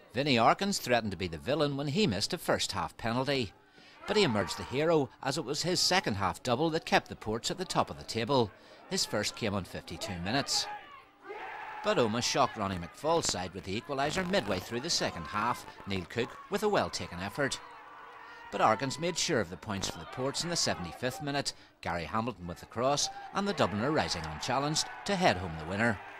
Vinnie Arkins threatened to be the villain when he missed a first-half penalty. But he emerged the hero, as it was his second-half double that kept the Ports at the top of the table. His first came on 52 minutes. But Omagh shocked Ronnie McFall's side with the equaliser midway through the second half, Neil Cook with a well-taken effort. But Arkins made sure of the points for the Ports in the 75th minute, Gary Hamilton with the cross, and the Dubliner rising unchallenged to head home the winner.